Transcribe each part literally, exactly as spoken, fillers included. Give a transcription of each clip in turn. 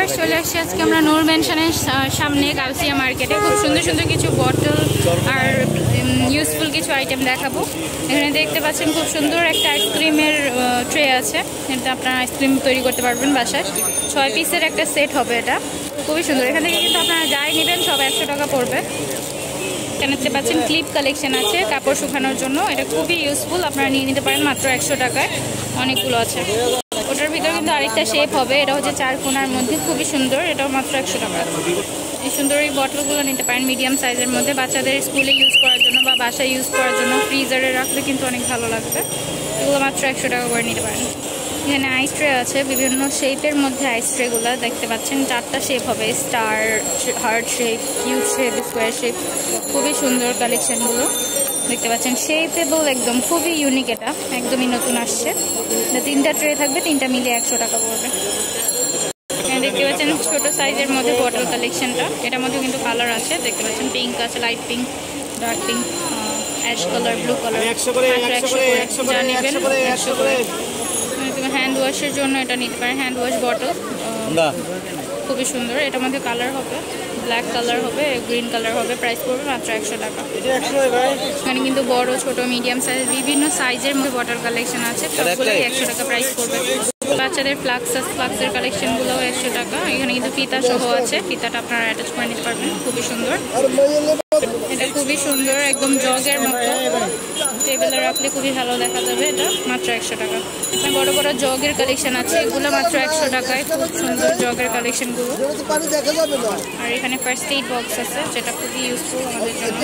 Guys চলে আসছি আজকে আমরা নূর মেনশনের সামনে গাউসিয়া মার্কেটে। খুব সুন্দর সুন্দর কিছু বটল আর ইউজফুল কিছু আইটেম দেখাবো। এখানে দেখতে পাচ্ছেন খুব সুন্দর একটা আইসক্রিমের ট্রে আছে, এটা আপনারা আইসক্রিম তৈরি করতে পারবেন বাসায়। ছয় পিসের একটা সেট হবে, এটা খুবই সুন্দর। এখান থেকে কিন্তু আপনারা যাই নেবেন সব একশো টাকা পড়বে। এখানে দেখতে পাচ্ছেন ক্লিপ কালেকশন আছে কাপড় শুকানোর জন্য, এটা খুবই ইউজফুল, আপনারা নিয়ে নিতে পারেন মাত্র একশো টাকায়। অনেকগুলো আছে, ওটার ভিতরে কিন্তু আরেকটা শেপ হবে, এটা হচ্ছে চার কোণার মধ্যে, খুবই সুন্দর, এটাও মাত্র একশো টাকা। এই সুন্দর এই বটলগুলো নিতে পারেন মিডিয়াম সাইজের মধ্যে, বাচ্চাদের স্কুলে ইউজ করার জন্য বা বাসায় ইউজ করার জন্য ফ্রিজারে রাখলে কিন্তু অনেক ভালো লাগবে। এগুলো মাত্র একশো টাকা করে নিতে পারেন। এখানে আইস ট্রে আছে, বিভিন্ন শেপের মধ্যে আইস ট্রেগুলো দেখতে পাচ্ছেন, চারটা শেপ হবে, star, heart shape, cube shape, square shape, খুবই সুন্দর কালেকশনগুলো দেখতে পাচ্ছেন। শেপেবল একদম, খুবই ইউনিক, এটা একদমই নতুন আসছে। তিনটা ট্রে থাকবে, তিনটা মিলিয়ে একশো টাকা পড়বে। এখানে দেখতে পাচ্ছেন ছোট সাইজের মধ্যে বটল কালেকশনটা, এটার মধ্যে কিন্তু কালার আছে, দেখতে পাচ্ছেন পিঙ্ক আছে, light pink, dark pink, ash colour, blue colour, একশো করে যা নেবেন একশো করে। হ্যান্ড ওয়াশের জন্য এটা নিতে পারেন, হ্যান্ড ওয়াশ বটল, খুবই সুন্দর। এটার মধ্যে কালার হবে, ব্ল্যাক কালার হবে, গ্রিন কালার হবে, প্রাইস পড়বে মাত্র একশো টাকা। এখানে কিন্তু বড়, ছোট, মিডিয়াম সাইজ বিভিন্ন সাইজের মধ্যে বটল কালেকশন আছে, সবগুলোই একশো টাকা প্রাইস পড়বে। বাচ্চাদের ফ্লাক্স, ফ্লাক্সের কালেকশনগুলোও একশো টাকা। এখানে কিন্তু ফিতা সহ আছে, ফিতাটা আপনারা অ্যাটাচ করে নিতে পারবেন, খুবই সুন্দর। এটা খুবই সুন্দর, একদম জগের মতো, টেবিলে রাখলে খুবই ভালো দেখা যাবে, এটা মাত্র একশো টাকা। এখানে বড় বড় জগের কালেকশন আছে, এগুলো মাত্র একশো টাকায়, খুব সুন্দর জগের কালেকশনগুলো। আর এখানে ফার্স্ট এইড বক্স আছে, যেটা খুবই ইউজফুল আমাদের জন্য,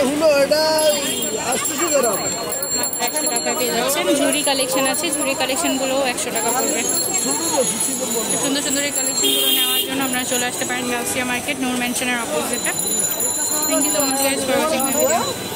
একশো টাকায় পেয়ে যাচ্ছেন। ঝুড়ি কালেকশন আছে, ঝুড়ি কালেকশনগুলোও একশো টাকা পড়বে। সুন্দর সুন্দর এই কালেকশনগুলো নেওয়ার জন্য আপনারা চলে আসতে পারেন গাউসিয়া মার্কেট, নূর মেনশনের অপোজিটে। Thank you so much guys for watching my video.